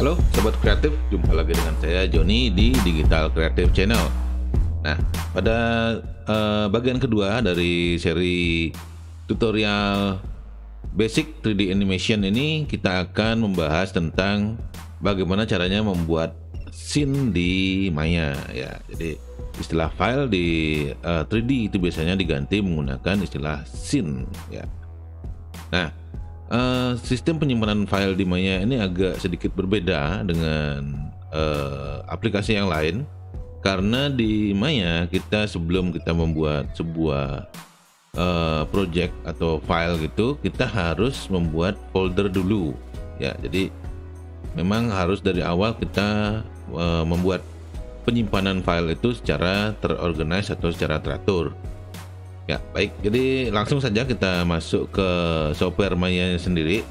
Halo Sobat Kreatif, jumpa lagi dengan saya Joni di Digital Creative Channel. Nah, pada bagian kedua dari seri tutorial Basic 3D Animation ini, kita akan membahas tentang bagaimana caranya membuat scene di Maya ya. Jadi istilah file di 3D itu biasanya diganti menggunakan istilah scene ya. Nah, sistem penyimpanan file di Maya ini agak sedikit berbeda dengan aplikasi yang lain, karena di Maya kita sebelum kita membuat sebuah project atau file gitu, kita harus membuat folder dulu ya. Jadi memang harus dari awal kita membuat penyimpanan file itu secara terorganize atau secara teratur. Ya, baik. Jadi langsung saja kita masuk ke software Maya sendiri.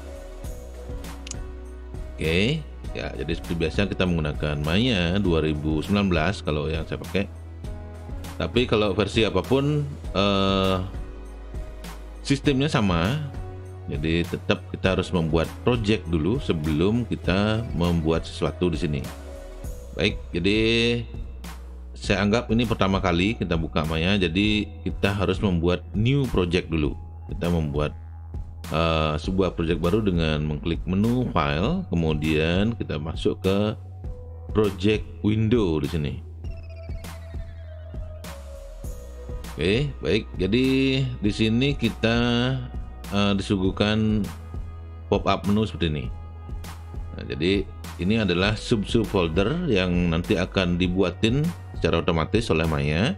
Oke. Ya, jadi seperti biasa kita menggunakan Maya 2019 kalau yang saya pakai. Tapi kalau versi apapun sistemnya sama. Jadi tetap kita harus membuat project dulu sebelum kita membuat sesuatu di sini. Baik, jadi saya anggap ini pertama kali kita buka Maya, jadi kita harus membuat new project dulu. Kita membuat sebuah project baru dengan mengklik menu file, kemudian kita masuk ke project window di sini. Oke, baik. Jadi di sini kita disuguhkan pop-up menu seperti ini. Nah, jadi ini adalah sub-sub folder yang nanti akan dibuatin secara otomatis oleh Maya.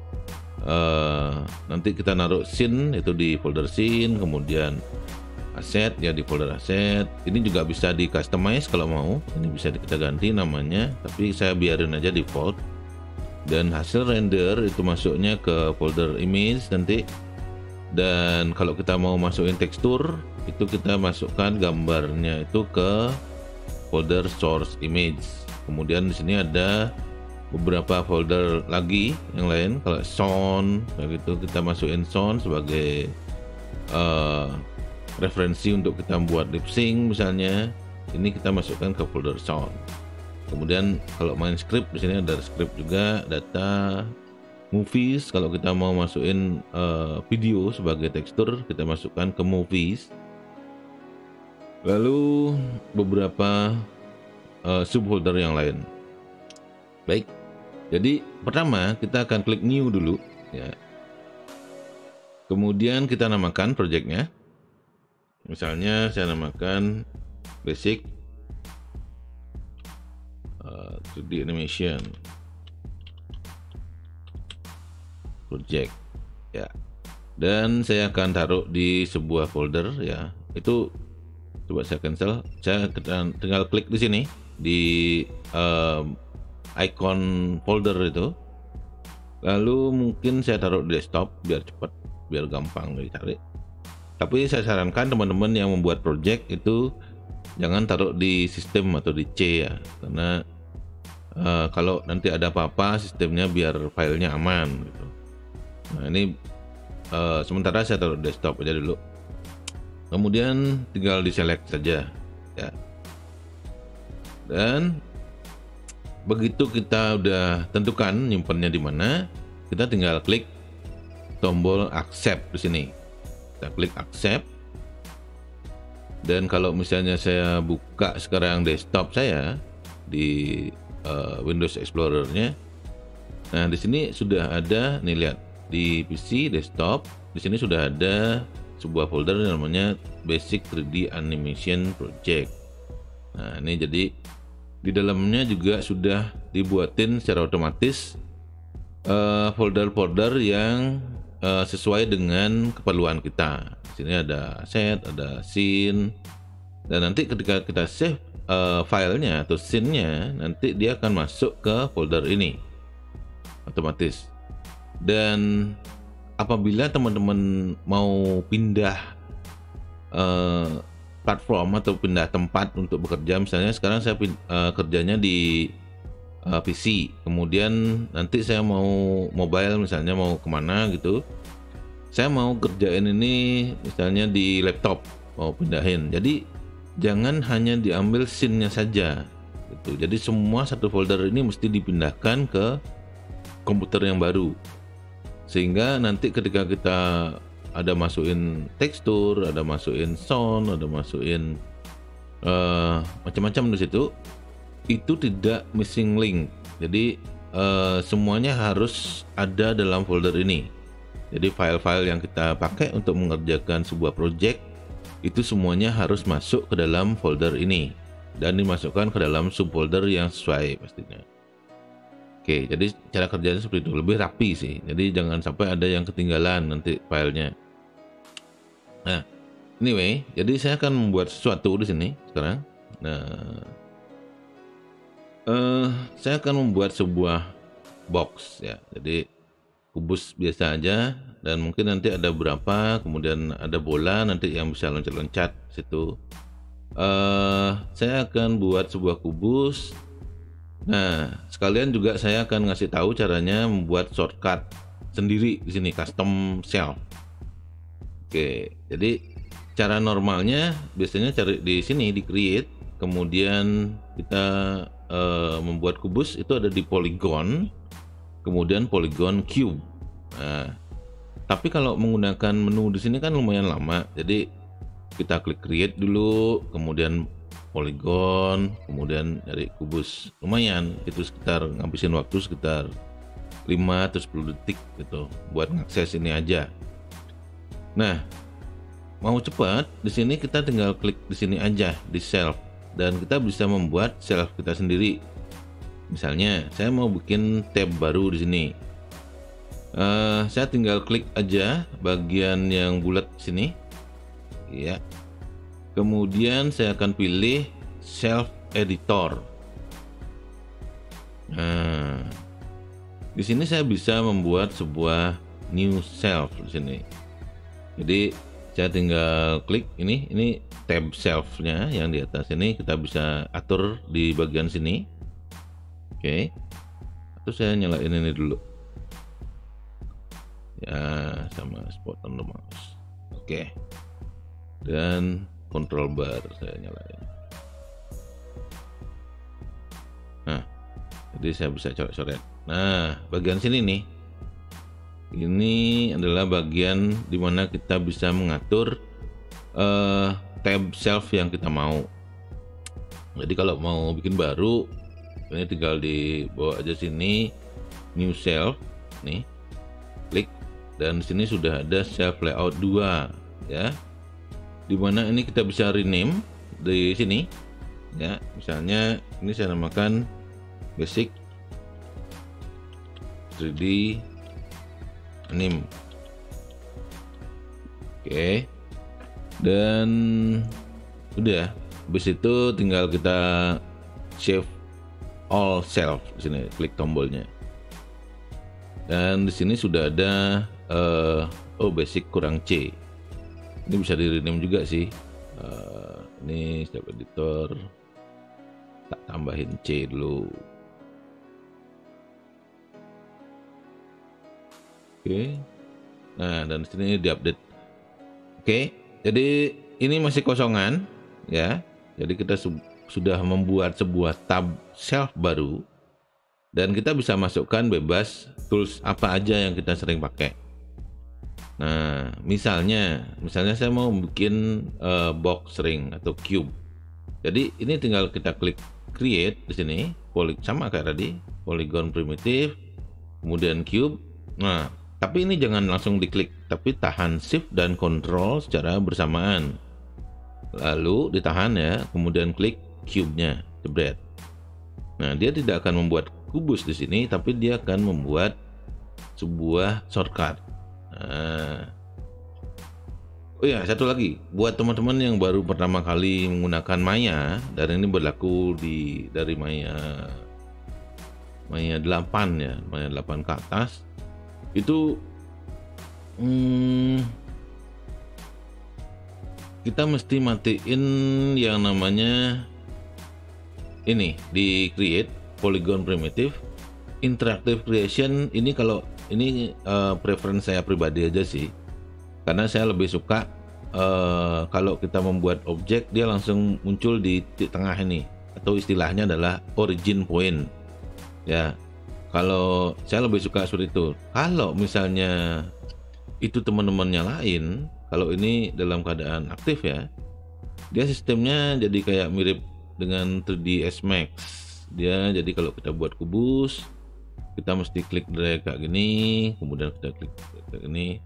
Nanti kita naruh scene itu di folder scene, kemudian aset ya di folder aset. Ini juga bisa di customize kalau mau. Ini bisa kita ganti namanya, tapi saya biarin aja default. Dan hasil render itu masuknya ke folder image nanti. Dan kalau kita mau masukin tekstur, itu kita masukkan gambarnya itu ke folder source image. Kemudian di sini ada beberapa folder lagi yang lain. Kalau sound kayak gitu, kita masukin sound sebagai referensi untuk kita buat lip sync misalnya. Ini kita masukkan ke folder sound. Kemudian kalau main script, di sini ada script juga, data, movies. Kalau kita mau masukin video sebagai tekstur, kita masukkan ke movies. Lalu beberapa subfolder yang lain. Baik, jadi pertama kita akan klik new dulu ya. Kemudian kita namakan projectnya. Misalnya saya namakan basic 3D animation project ya. Dan saya akan taruh di sebuah folder ya. Itu coba saya cancel. Saya tinggal klik di sini di icon folder itu. Lalu mungkin saya taruh di desktop biar cepat, biar gampang dicari. Tapi saya sarankan teman-teman yang membuat project itu jangan taruh di sistem atau di C ya, karena kalau nanti ada apa-apa sistemnya biar filenya aman gitu. Nah ini sementara saya taruh desktop aja dulu. Kemudian tinggal di select saja ya. Dan begitu kita udah tentukan nyimpannya di mana, kita tinggal klik tombol accept di sini. Kita klik accept. Dan kalau misalnya saya buka sekarang desktop saya di Windows Explorer-nya, nah di sini sudah ada nih, lihat di PC desktop, di sini sudah ada sebuah folder yang namanya Basic 3D Animation Project. Nah ini jadi di dalamnya juga sudah dibuatin secara otomatis folder-folder yang sesuai dengan keperluan kita. Di sini ada asset, ada scene, dan nanti ketika kita save filenya atau scene-nya, nanti dia akan masuk ke folder ini otomatis. Dan apabila teman-teman mau pindah platform atau pindah tempat untuk bekerja, misalnya sekarang saya kerjanya di PC, kemudian nanti saya mau mobile misalnya, mau kemana gitu, saya mau kerjain ini misalnya di laptop, mau pindahin. Jadi jangan hanya diambil scene-nya saja, gitu. Jadi semua satu folder ini mesti dipindahkan ke komputer yang baru, sehingga nanti ketika kita ada masukin tekstur, ada masukin sound, ada masukin macam-macam di situ, itu tidak missing link. Jadi semuanya harus ada dalam folder ini. Jadi file-file yang kita pakai untuk mengerjakan sebuah project itu semuanya harus masuk ke dalam folder ini dan dimasukkan ke dalam subfolder yang sesuai pastinya. Oke, jadi cara kerjanya seperti itu, lebih rapi sih. Jadi jangan sampai ada yang ketinggalan nanti filenya. Nah, anyway, jadi saya akan membuat sesuatu di sini sekarang. Nah, saya akan membuat sebuah box ya. Jadi kubus biasa aja, dan mungkin nanti ada berapa, kemudian ada bola nanti yang bisa loncat-loncat situ. Saya akan buat sebuah kubus. Nah, sekalian juga saya akan ngasih tahu caranya membuat shortcut sendiri di sini, custom shelf. Oke, jadi cara normalnya biasanya cari di sini di create, kemudian kita membuat kubus itu ada di polygon, kemudian polygon cube. Nah, tapi kalau menggunakan menu di sini kan lumayan lama, jadi kita klik create dulu, kemudian polygon, kemudian dari kubus. Lumayan, itu sekitar ngabisin waktu sekitar 5 atau 10 detik gitu buat ngakses ini aja. Nah, mau cepat di sini kita tinggal klik di sini aja di shelf, dan kita bisa membuat shelf kita sendiri. Misalnya saya mau bikin tab baru di sini. Saya tinggal klik aja bagian yang bulat sini. Ya. Kemudian saya akan pilih shelf editor. Nah, di sini saya bisa membuat sebuah new shelf di sini. Jadi saya tinggal klik ini tab shelf-nya yang di atas ini, kita bisa atur di bagian sini. Oke. Atau saya nyalain ini dulu. Ya, sama spot on the mouse. Oke. Dan control bar saya nyalain. Nah, jadi saya bisa coret-coret. Nah, bagian sini nih, ini adalah bagian dimana kita bisa mengatur tab shelf yang kita mau. Jadi kalau mau bikin baru, ini tinggal dibawa aja sini, new shelf, nih, klik, dan di sini sudah ada shelf layout 2, ya. Dimana ini kita bisa rename di sini ya, misalnya ini saya namakan basic 3D anime. Oke, dan udah, habis itu tinggal kita save all shelf di sini, klik tombolnya, dan di sini sudah ada basic kurang C. Ini bisa di rename juga sih. Ini step editor, tak tambahin C dulu. Oke. Nah, dan di sini diupdate. Oke. Jadi ini masih kosongan ya. Jadi kita sudah membuat sebuah tab shelf baru, dan kita bisa masukkan bebas tools apa aja yang kita sering pakai. Nah, misalnya saya mau bikin box ring atau cube. Jadi ini tinggal kita klik create di sini, sama kayak tadi, polygon primitive, kemudian cube. Nah, tapi ini jangan langsung diklik, tapi tahan shift dan control secara bersamaan. Lalu ditahan ya, kemudian klik cube-nya, jebret. Nah, dia tidak akan membuat kubus di sini, tapi dia akan membuat sebuah shortcut. Nah. Oh ya, satu lagi buat teman-teman yang baru pertama kali menggunakan Maya, dan ini berlaku dari Maya 8 ya, Maya 8 ke atas, itu kita mesti matiin yang namanya ini di create polygon primitive interactive creation. Ini kalau ini preference saya pribadi aja sih, karena saya lebih suka kalau kita membuat objek dia langsung muncul di titik tengah ini. atau istilahnya adalah origin point. Ya, kalau saya lebih suka seperti itu. Kalau misalnya itu teman-temannya lain, kalau ini dalam keadaan aktif ya, dia sistemnya jadi kayak mirip dengan 3ds Max. Dia jadi kalau kita buat kubus, kita mesti klik drag kayak gini, kemudian kita klik kayak gini,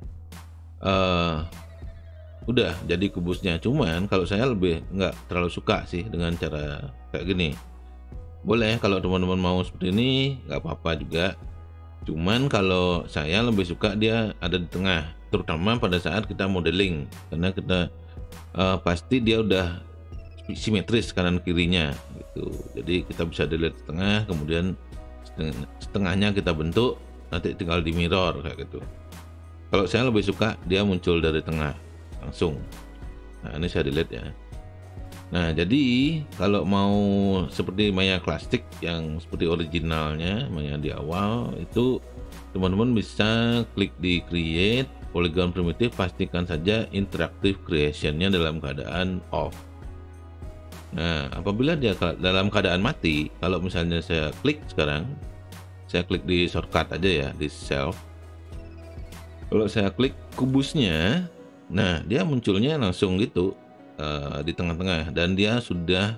udah jadi kubusnya. Cuman kalau saya lebih nggak terlalu suka sih dengan cara kayak gini. Boleh kalau teman-teman mau seperti ini, nggak apa-apa juga. Cuman kalau saya lebih suka dia ada di tengah, terutama pada saat kita modeling, karena kita pasti dia udah simetris kanan kirinya gitu. Jadi kita bisa dilihat di tengah, kemudian setengahnya kita bentuk, nanti tinggal di mirror kayak gitu. Kalau saya lebih suka dia muncul dari tengah langsung. Nah, ini saya delete ya. Nah, jadi kalau mau seperti Maya Classic yang seperti originalnya Maya di awal itu, teman-teman bisa klik di create polygon primitive, pastikan saja interactive creationnya dalam keadaan off. Nah, apabila dia dalam keadaan mati, kalau misalnya saya klik sekarang, saya klik di shortcut aja ya, di self. Kalau saya klik kubusnya, nah dia munculnya langsung gitu di tengah-tengah, dan dia sudah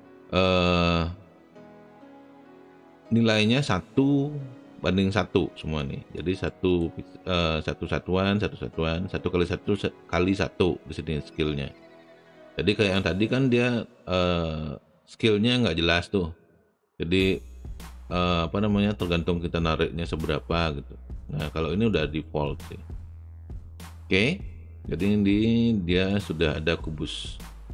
nilainya 1:1 semua nih. Jadi satu satuan 1 kali 1 di sini skillnya. Jadi kayak yang tadi kan dia skillnya nggak jelas tuh. Jadi tergantung kita nariknya seberapa gitu. Nah, kalau ini udah default sih. Oke, jadi ini dia sudah ada kubus.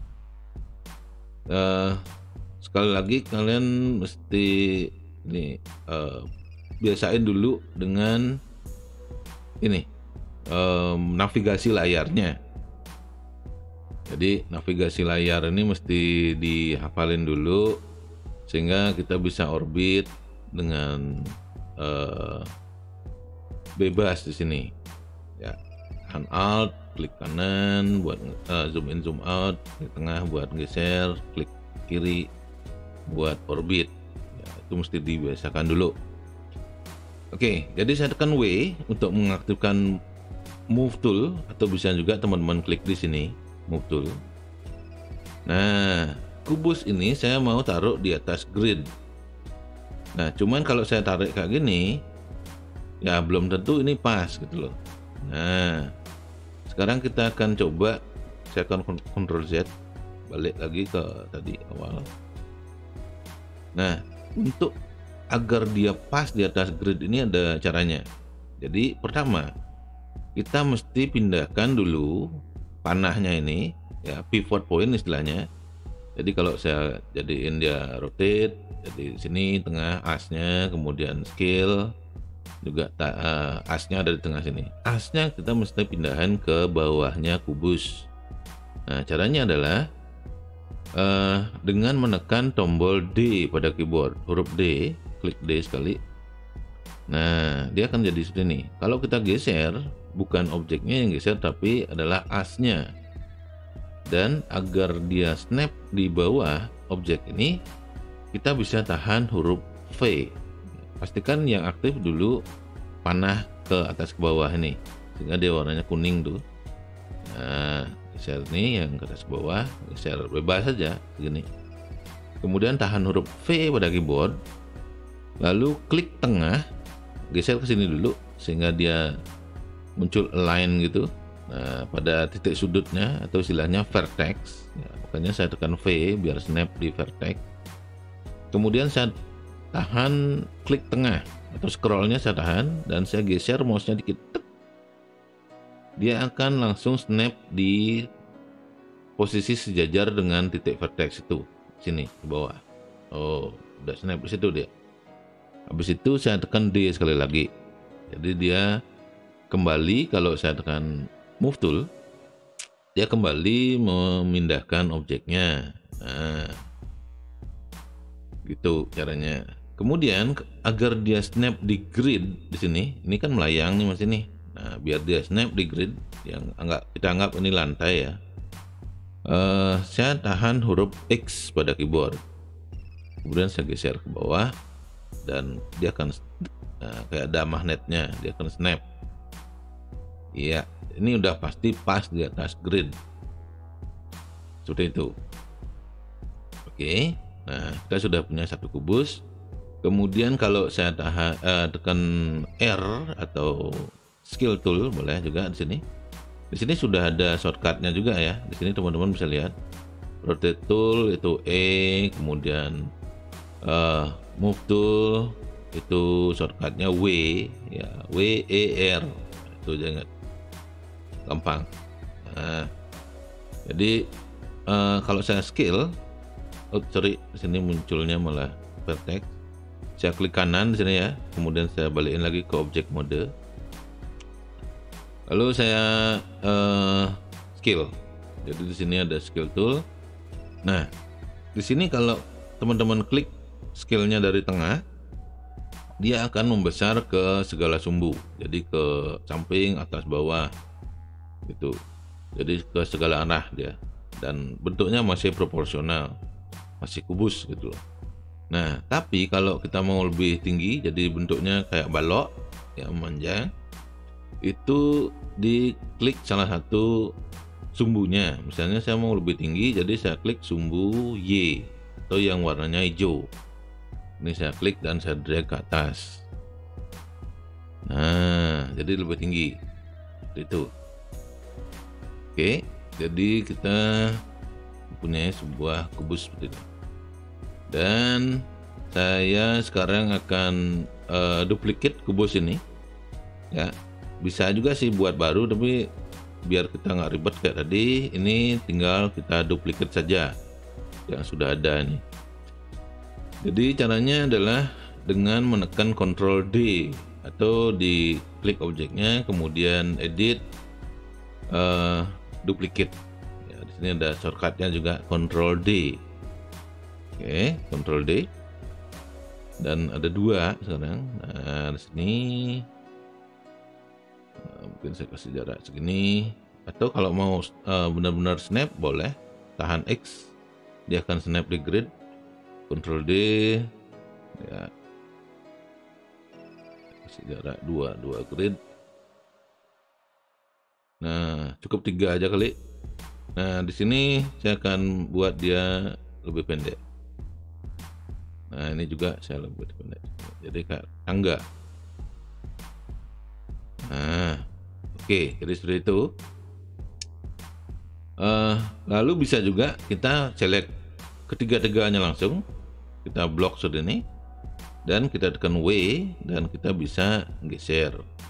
Sekali lagi kalian mesti ini biasain dulu dengan ini navigasi layarnya. Jadi navigasi layar ini mesti dihafalin dulu sehingga kita bisa orbit dengan bebas di sini. Ya, tahan Alt, klik kanan buat zoom in zoom out, klik tengah buat geser, klik kiri buat orbit. Ya, itu mesti dibiasakan dulu. Oke, jadi saya tekan W untuk mengaktifkan move tool, atau bisa juga teman-teman klik di sini move tool. Nah, kubus ini saya mau taruh di atas grid. Nah, cuman kalau saya tarik kayak gini, ya belum tentu ini pas gitu loh. Nah, sekarang kita akan coba, saya akan Ctrl Z, balik lagi ke tadi awal. Nah, untuk agar dia pas di atas grid ini ada caranya. Jadi pertama, kita mesti pindahkan dulu panahnya ini, ya pivot point istilahnya. Jadi kalau saya jadiin dia rotate, jadi sini tengah asnya, kemudian scale juga asnya ada di tengah sini. Asnya kita mesti pindahin ke bawahnya kubus. Nah, caranya adalah dengan menekan tombol D pada keyboard, huruf D, klik D sekali. Nah, dia akan jadi seperti ini. Kalau kita geser, bukan objeknya yang geser tapi adalah asnya. Dan agar dia snap di bawah objek ini, kita bisa tahan huruf V. Pastikan yang aktif dulu panah ke atas ke bawah ini, sehingga dia warnanya kuning tuh. Nah, geser ini yang ke atas ke bawah, geser bebas saja segini. Kemudian tahan huruf V pada keyboard, lalu klik tengah, geser ke sini dulu sehingga dia muncul align gitu. Nah, pada titik sudutnya atau istilahnya vertex, ya, makanya saya tekan V biar snap di vertex. Kemudian saya tahan klik tengah atau scrollnya saya tahan dan saya geser mouse-nya dikit. Dia akan langsung snap di posisi sejajar dengan titik vertex itu, sini di bawah. Oh, udah snap di situ dia. Habis itu saya tekan D sekali lagi. Jadi dia kembali, kalau saya tekan move tool, dia kembali memindahkan objeknya. Nah, gitu caranya. Kemudian agar dia snap di grid di sini, ini kan melayang nih mas ini. Nah, biar dia snap di grid, yang kita anggap ini lantai ya. Saya tahan huruf X pada keyboard. kemudian saya geser ke bawah dan dia akan kayak ada magnetnya, dia akan snap. Iya, ini udah pasti pas di atas grid seperti itu. Oke, nah kita sudah punya satu kubus. Kemudian kalau saya tekan R atau skill tool boleh juga di sini. Di sini sudah ada shortcutnya juga ya. Di sini teman-teman bisa lihat rotate tool itu E, kemudian move tool itu shortcutnya W, ya W E R, itu jangan gampang. Nah, jadi kalau saya skill, di sini munculnya malah vertex. Saya klik kanan di sini ya, kemudian saya balikin lagi ke object mode. Lalu saya skill. Jadi di sini ada skill tool. Nah, di sini kalau teman-teman klik skillnya dari tengah, dia akan membesar ke segala sumbu. Jadi ke samping, atas, bawah, gitu. Jadi ke segala arah dia. Dan bentuknya masih proporsional, masih kubus gitu loh. Nah, tapi kalau kita mau lebih tinggi, jadi bentuknya kayak balok, ya memanjang. Itu diklik salah satu sumbunya. Misalnya saya mau lebih tinggi, jadi saya klik sumbu Y atau yang warnanya hijau. Ini saya klik dan saya drag ke atas. Nah, jadi lebih tinggi. Itu. Oke, jadi kita mempunyai sebuah kubus seperti itu. Dan saya sekarang akan duplicate kubus ini. Ya. Bisa juga sih buat baru, tapi biar kita nggak ribet kayak tadi, ini tinggal kita duplicate saja yang sudah ada nih. Jadi caranya adalah dengan menekan Ctrl D atau di klik objeknya, kemudian edit, duplicate. Ya, di sini ada shortcutnya juga Ctrl D. Oke, Ctrl D. Dan ada dua sekarang. Nah, di sini. Mungkin saya kasih jarak segini, atau kalau mau benar-benar snap boleh tahan X, dia akan snap di grid. Ctrl D ya, kasih jarak 2 grid. Nah, cukup 3 aja kali. Nah, di sini saya akan buat dia lebih pendek. Nah, ini juga saya lebih pendek, jadi kayak tangga. Nah, oke, jadi seperti itu. Lalu bisa juga kita select ketiga-tiganya langsung, kita blok seperti ini, dan kita tekan W dan kita bisa geser.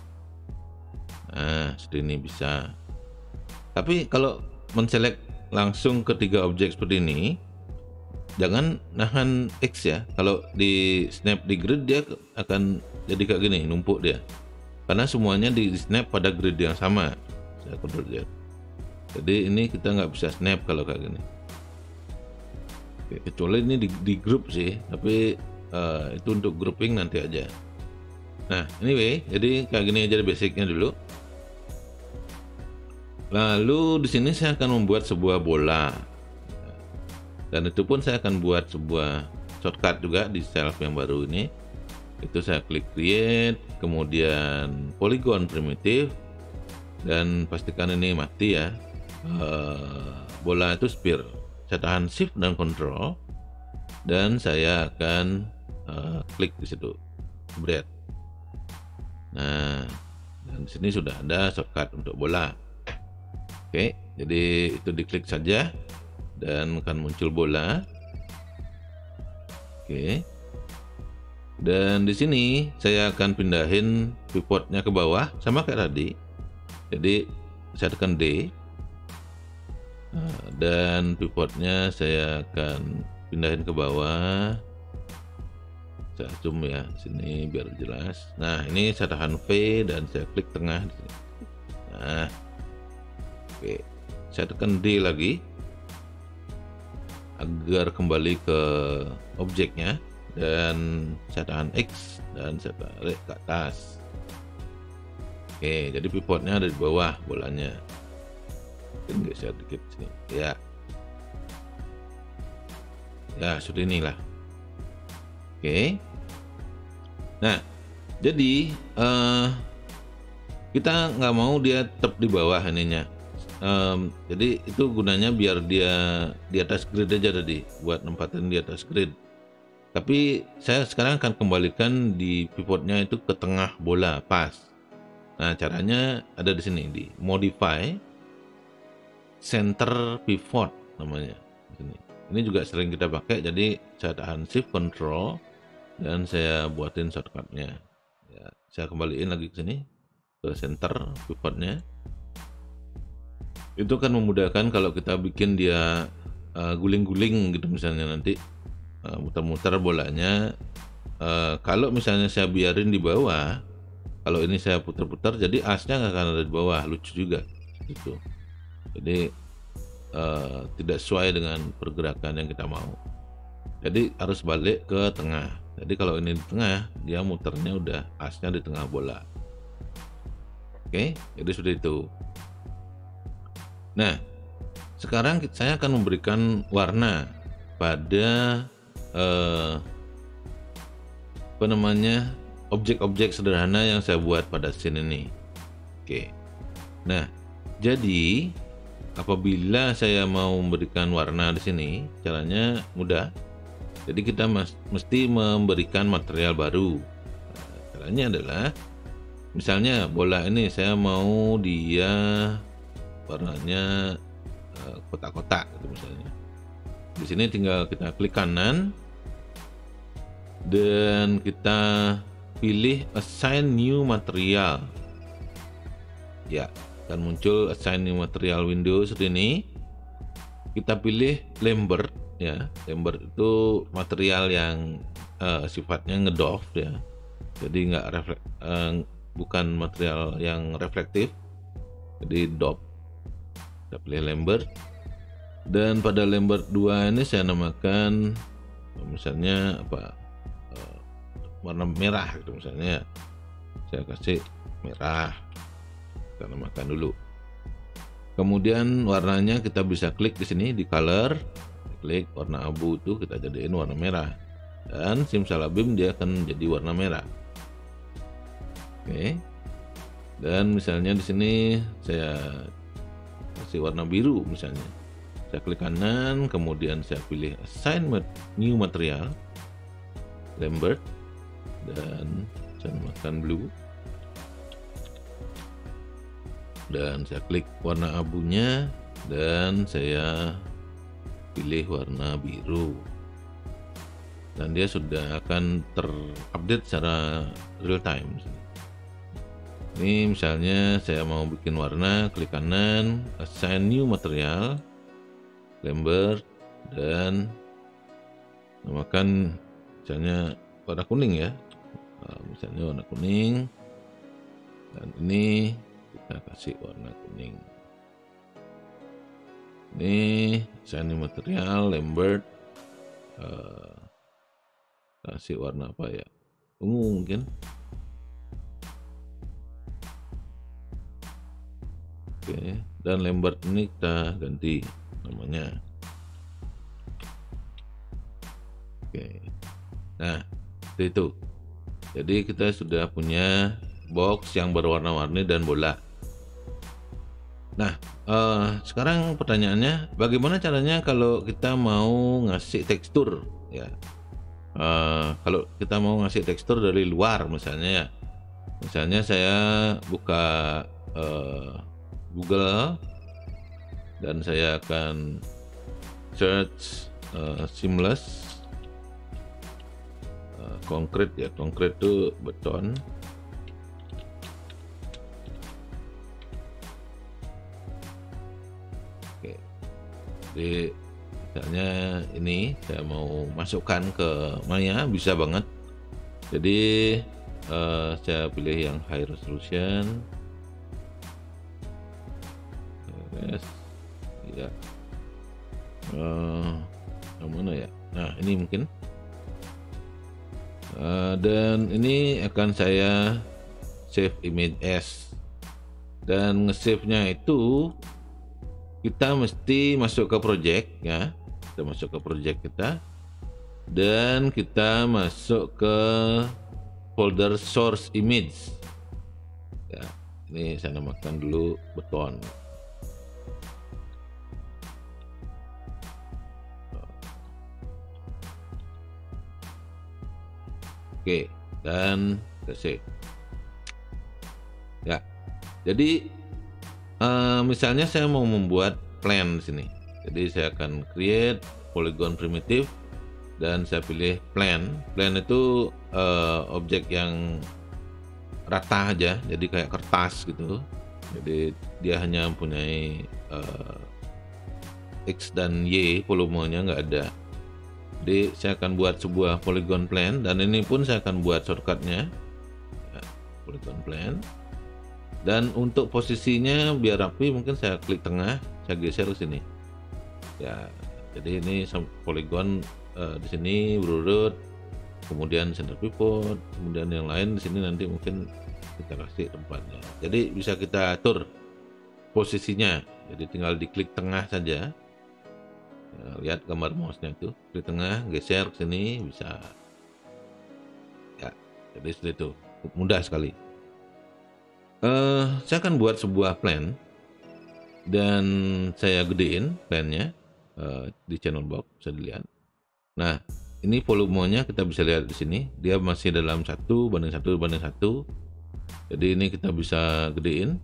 Nah, seperti ini bisa. Tapi kalau menselect langsung ketiga objek seperti ini, jangan nahan X ya. Kalau di snap di grid dia akan jadi kayak gini, numpuk dia. Karena semuanya di snap pada grid yang sama. Saya Ctrl Z. Jadi ini kita nggak bisa snap kalau kayak gini. Oke, kecuali ini di group sih, tapi itu untuk grouping nanti aja. Nah, anyway, jadi kayak gini aja basicnya dulu. Lalu di sini saya akan membuat sebuah bola. Dan itu pun saya akan buat sebuah shortcut juga di shelf yang baru ini. Itu saya klik create, kemudian polygon primitif, dan pastikan ini mati ya. Bola itu sphere. Saya tahan shift dan control, dan saya akan klik di situ, bread. Nah, dan di sini sudah ada shortcut untuk bola. Oke, jadi itu diklik saja dan akan muncul bola. Oke. Dan di sini saya akan pindahin pivotnya ke bawah sama kayak tadi. Jadi saya tekan D dan pivotnya saya akan pindahin ke bawah. Saya zoom ya sini biar jelas. Nah, ini saya tahan V dan saya klik tengah di sini. Nah, oke, saya tekan D lagi agar kembali ke objeknya. Dan saya tahan X dan saya tarik ke atas. Oke, jadi pivotnya ada di bawah bolanya. Mungkin geser dikit sini. Ya, seperti inilah. Oke. Nah, jadi kita nggak mau dia tetap di bawah ininya. Jadi itu gunanya biar dia di atas grid aja tadi, buat nempatin di atas grid. Tapi saya sekarang akan kembalikan di pivotnya itu ke tengah bola pas. Nah, caranya ada di sini, di modify center pivot namanya. Ini juga sering kita pakai, jadi saya tahan shift control dan saya buatin shortcutnya. Ya, saya kembaliin lagi ke sini ke center pivotnya. Itu kan memudahkan kalau kita bikin dia guling-guling gitu, misalnya nanti muter-muter bolanya. Kalau misalnya saya biarin di bawah, kalau ini saya putar-putar, jadi asnya nggak akan ada di bawah, lucu juga gitu. Jadi tidak sesuai dengan pergerakan yang kita mau. Jadi harus balik ke tengah. Jadi kalau ini di tengah, dia muternya udah asnya di tengah bola. Oke, jadi seperti itu. Nah, sekarang saya akan memberikan warna pada objek-objek sederhana yang saya buat pada scene ini. Oke. Nah, jadi apabila saya mau memberikan warna di sini, caranya mudah. Jadi kita mesti memberikan material baru. Nah, caranya adalah, misalnya bola ini saya mau dia warnanya kotak-kotak gitu misalnya. Di sini tinggal kita klik kanan dan kita pilih assign new material. Ya, akan muncul assign new material window seperti ini. Kita pilih Lambert ya. Lambert itu material yang sifatnya ngedorf ya. Jadi bukan material yang reflektif. Jadi dop. Kita pilih Lambert. Dan pada Lambert 2 ini saya namakan misalnya apa, warna merah gitu misalnya. Saya kasih merah, kita namakan dulu. Kemudian warnanya kita bisa klik di sini di color, klik warna abu itu kita jadiin warna merah, dan simsalabim dia akan jadi warna merah. Oke. Dan misalnya di sini saya kasih warna biru misalnya. Saya klik kanan, kemudian saya pilih assign new material Lambert dan saya namakan blue, dan saya klik warna abunya dan saya pilih warna biru, dan dia sudah akan terupdate secara real time. Ini misalnya saya mau bikin warna, klik kanan, assign new material Lambert dan namakan misalnya warna kuning ya. Misalnya warna kuning, dan ini kita kasih warna kuning. Ini assign new material Lambert, kasih warna apa ya, ungu mungkin. Oke, dan Lambert ini kita ganti namanya. Oke. Nah, itu. Jadi kita sudah punya box yang berwarna-warni dan bola. Nah, sekarang pertanyaannya, bagaimana caranya kalau kita mau ngasih tekstur ya? Kalau kita mau ngasih tekstur dari luar misalnya ya. Misalnya saya buka Google dan saya akan search seamless konkret ya. Konkret itu beton. Oke. Jadi misalnya ini saya mau masukkan ke Maya, bisa banget. Jadi saya pilih yang high resolution. Ya, yang mana ya? Nah, ini mungkin. Dan ini akan saya save image as, dan nge-save-nya itu kita mesti masuk ke project ya. Kita masuk ke project kita, dan kita masuk ke folder source image. Ya, ini saya namakan dulu beton. Oke, dan save. Ya, jadi misalnya saya mau membuat plan di sini. Jadi saya akan create polygon primitive dan saya pilih plan. Plan itu objek yang rata aja, jadi kayak kertas gitu. Jadi dia hanya mempunyai X dan Y, volumenya nggak ada. Jadi saya akan buat sebuah polygon plan, dan ini pun saya akan buat shortcutnya ya, polygon plan. Dan untuk posisinya biar rapi, mungkin saya klik tengah, saya geser ke sini. Ya, jadi ini polygon di sini berurut, kemudian center pivot, kemudian yang lain di sini nanti mungkin kita kasih tempatnya. Jadi bisa kita atur posisinya. Jadi tinggal diklik tengah saja. Ya, lihat gambar mouse-nya itu, klik tengah, geser ke sini bisa. Ya, jadi seperti itu, mudah sekali. Saya akan buat sebuah plan dan saya gedein plannya di channel box, bisa dilihat. Nah, ini volumenya kita bisa lihat di sini, dia masih dalam 1:1:1. Jadi ini kita bisa gedein.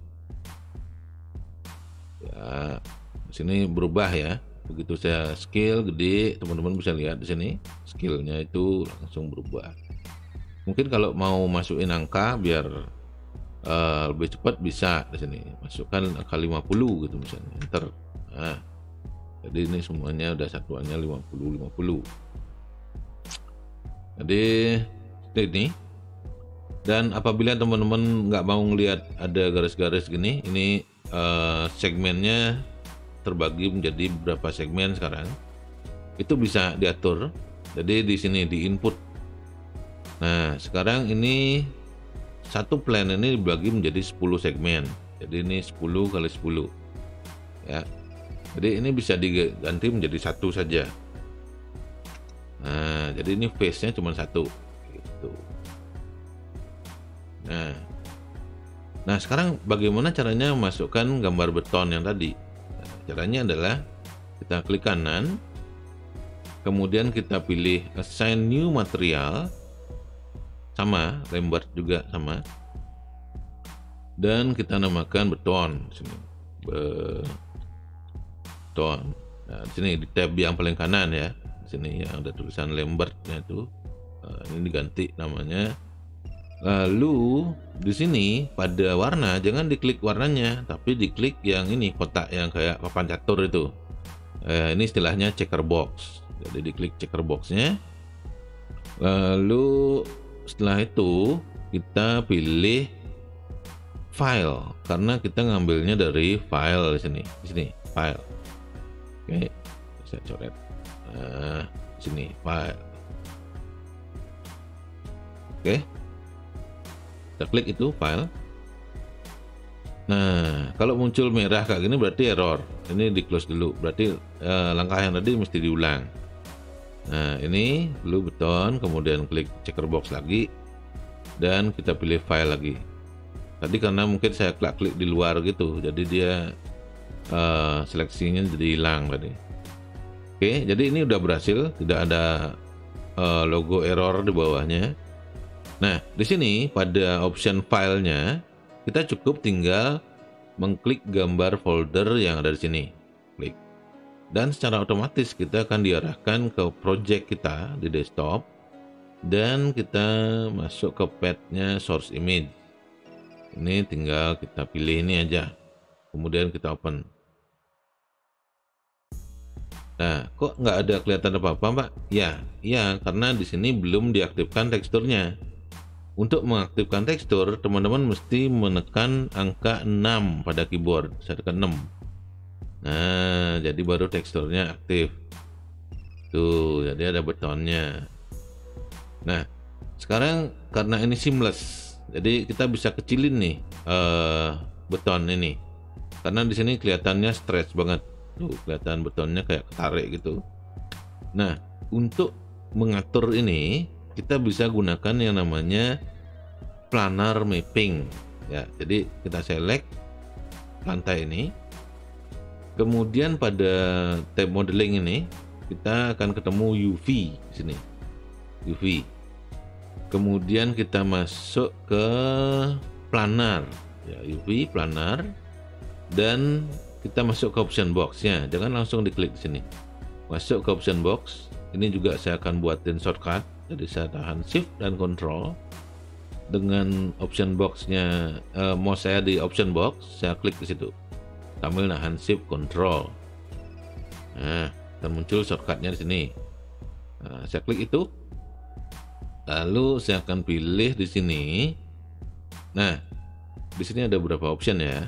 Ya, di sini berubah ya. Begitu saya scale gede, teman-teman bisa lihat di sini scale-nya itu langsung berubah. Mungkin kalau mau masukin angka biar lebih cepat bisa di sini masukkan angka 50 gitu misalnya, enter. Nah, jadi ini semuanya udah satuannya 50. Jadi ini, dan apabila teman-teman nggak mau ngelihat ada garis-garis gini, ini segmennya terbagi menjadi beberapa segmen sekarang, itu bisa diatur. Jadi di sini di input. Nah, sekarang ini satu plan ini dibagi menjadi 10 segmen. Jadi ini 10 kali 10 ya. Jadi ini bisa diganti menjadi satu saja. Nah, jadi ini face-nya cuma satu gitu. Nah, sekarang bagaimana caranya memasukkan gambar beton yang tadi? Nah, caranya adalah kita klik kanan, kemudian kita pilih assign new material, sama Lambert juga sama, dan kita namakan beton di sini, beton. Nah, di sini di tab yang paling kanan ya, di sini yang ada tulisan Lambertnya itu, ini diganti namanya. Lalu di sini pada warna jangan diklik warnanya, tapi diklik yang ini kotak yang kayak papan catur itu. Ini istilahnya checker box. Jadi diklik checker boxnya. Lalu setelah itu kita pilih file, karena kita ngambilnya dari file di sini file. Oke, saya coret. Nah, sini file. Oke, kita klik itu file. Nah, kalau muncul merah kayak gini berarti error. Ini di close dulu, berarti langkah yang tadi mesti diulang. Nah, ini dulu beton, kemudian klik checker box lagi, dan kita pilih file lagi. Tadi karena mungkin saya klik di luar gitu, jadi dia seleksinya jadi hilang tadi. Oke, jadi ini udah berhasil, tidak ada logo error di bawahnya. Nah, di sini pada option filenya kita cukup tinggal mengklik gambar folder yang ada di sini, klik. Dan secara otomatis kita akan diarahkan ke project kita di desktop, dan kita masuk ke path-nya source image. Ini tinggal kita pilih ini aja, kemudian kita open. Nah, kok nggak ada kelihatan apa-apa, Pak? Ya, karena di sini belum diaktifkan teksturnya. Untuk mengaktifkan tekstur, teman-teman mesti menekan angka 6 pada keyboard. Saya tekan 6. Nah, jadi baru teksturnya aktif. Tuh, jadi ada betonnya. Nah, sekarang karena ini seamless, jadi kita bisa kecilin nih beton ini. Karena di sini kelihatannya stretch banget. Tuh, kelihatan betonnya kayak ketarik gitu. Nah, untuk mengatur ini kita bisa gunakan yang namanya planar mapping ya. Jadi kita select lantai ini, kemudian pada tab modeling ini kita akan ketemu UV di sini, UV. Kemudian kita masuk ke planar ya, UV planar, dan kita masuk ke option box-nya. Jangan langsung diklik di sini. Masuk ke option box. Ini juga saya akan buatin shortcut. Jadi saya tahan shift dan control. Dengan option box-nya, mouse saya di option box, saya klik di situ. Sambil nahan shift control. Nah, akan muncul shortcutnya di sini. Nah, saya klik itu. Lalu saya akan pilih di sini. Nah, di sini ada beberapa option ya.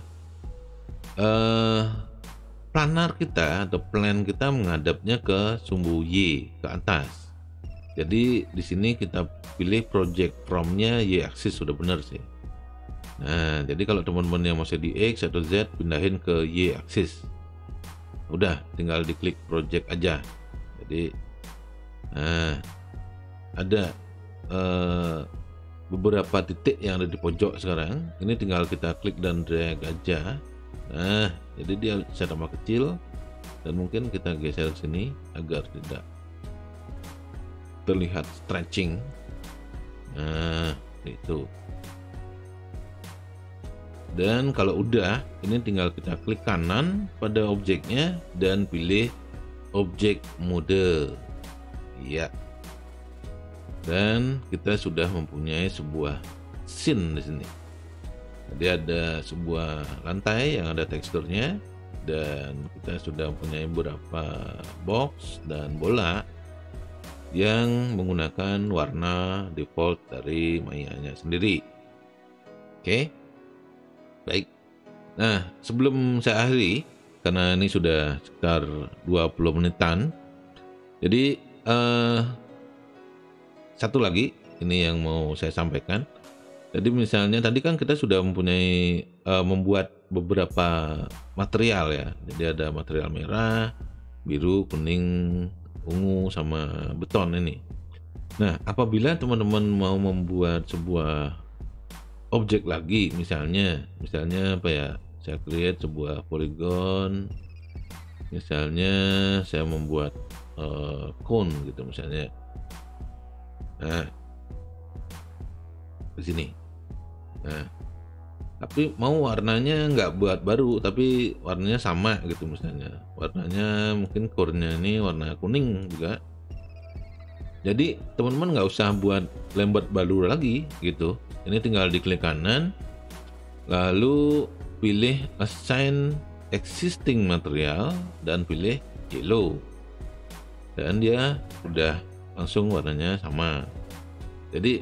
Planar kita atau plan kita menghadapnya ke sumbu Y ke atas. Jadi di sini kita pilih project from-nya Y axis, sudah benar sih. Nah, jadi kalau teman-teman yang masih di X atau Z, pindahin ke Y axis. Udah, tinggal diklik project aja. Jadi nah, ada beberapa titik yang ada di pojok sekarang. Ini tinggal kita klik dan drag aja. Nah, jadi dia bisa tambah kecil, dan mungkin kita geser ke sini agar tidak terlihat stretching. Nah, itu. Dan kalau udah, ini tinggal kita klik kanan pada objeknya dan pilih objek mode. Ya. Dan kita sudah mempunyai sebuah scene di sini. Jadi ada sebuah lantai yang ada teksturnya, dan kita sudah mempunyai beberapa box dan bola yang menggunakan warna default dari Maya-nya sendiri. Oke, baik. Nah, sebelum saya akhiri, karena ini sudah sekitar 20 menitan, jadi satu lagi ini yang mau saya sampaikan. Jadi misalnya tadi kan kita sudah mempunyai membuat beberapa material ya. Jadi ada material merah, biru, kuning, ungu, sama beton ini. Nah, apabila teman-teman mau membuat sebuah objek lagi, misalnya apa ya? Saya create sebuah polygon. Misalnya saya membuat cone gitu misalnya. Nah, di sini. Nah, tapi mau warnanya nggak buat baru, tapi warnanya sama gitu misalnya. Warnanya mungkin core-nya ini warna kuning juga. Jadi teman-teman nggak usah buat lembat baru lagi gitu. Ini tinggal diklik kanan, lalu pilih assign existing material dan pilih yellow. Dan dia udah langsung warnanya sama. Jadi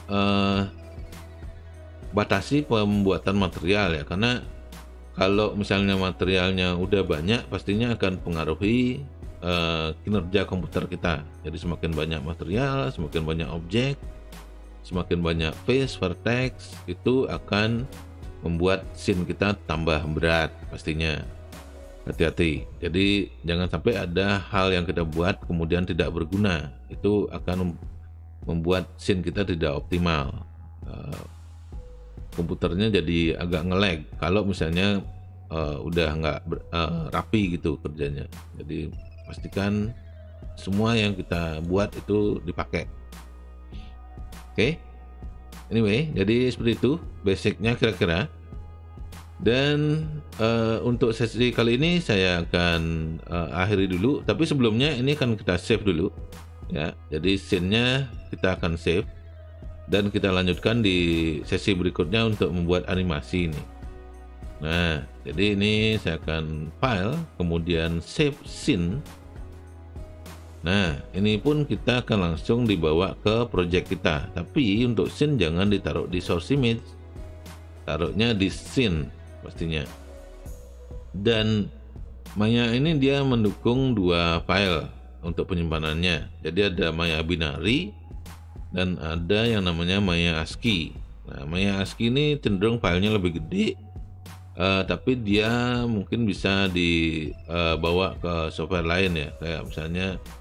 batasi pembuatan material ya, karena kalau misalnya materialnya udah banyak, pastinya akan pengaruhi kinerja komputer kita. Jadi semakin banyak material, semakin banyak objek, semakin banyak face, vertex, itu akan membuat scene kita tambah berat pastinya. Hati-hati. Jadi jangan sampai ada hal yang kita buat kemudian tidak berguna. Itu akan membuat scene kita tidak optimal. Komputernya jadi agak nge-lag kalau misalnya udah nggak rapi gitu kerjanya. Jadi pastikan semua yang kita buat itu dipakai. Oke. Anyway, jadi seperti itu basicnya kira-kira. Dan untuk sesi kali ini saya akan akhiri dulu. Tapi sebelumnya ini kan kita save dulu ya. Jadi scene-nya kita akan save. Dan kita lanjutkan di sesi berikutnya untuk membuat animasi ini. Nah, jadi ini saya akan file, kemudian save scene. Nah, ini pun kita akan langsung dibawa ke project kita. Tapi untuk scene jangan ditaruh di source image, taruhnya di scene pastinya. Dan Maya ini dia mendukung dua file untuk penyimpanannya. Jadi ada Maya binary dan ada yang namanya Maya ASCII. Nah, Maya ASCII ini cenderung filenya lebih gede, tapi dia mungkin bisa dibawa ke software lain ya, kayak misalnya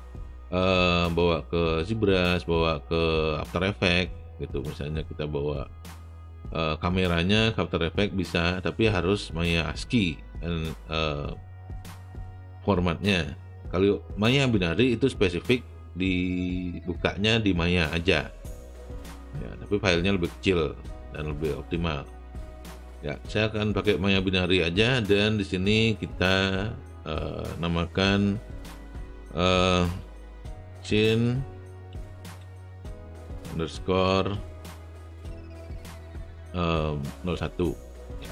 bawa ke ZBrush, bawa ke After Effects gitu. Misalnya kita bawa kameranya ke After Effects bisa, tapi harus Maya ASCII dan formatnya. Kalau Maya binary itu spesifik dibukanya di Maya aja. Ya, tapi filenya lebih kecil dan lebih optimal. Ya, saya akan pakai Maya binary aja, dan di sini kita namakan scene underscore 01. Ya.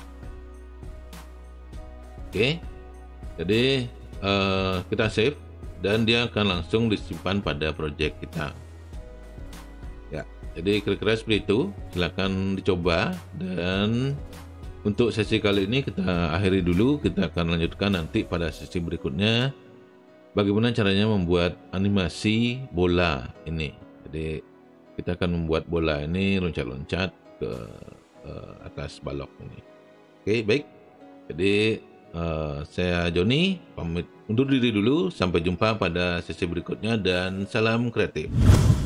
Oke, jadi kita save dan dia akan langsung disimpan pada project kita. Ya, jadi kira-kira seperti itu. Silakan dicoba, dan untuk sesi kali ini kita akhiri dulu. Kita akan lanjutkan nanti pada sesi berikutnya bagaimana caranya membuat animasi bola ini. Jadi kita akan membuat bola ini loncat-loncat ke atas balok ini. Oke, baik. Jadi saya Joni pamit undur diri dulu. Sampai jumpa pada sesi berikutnya dan salam kreatif.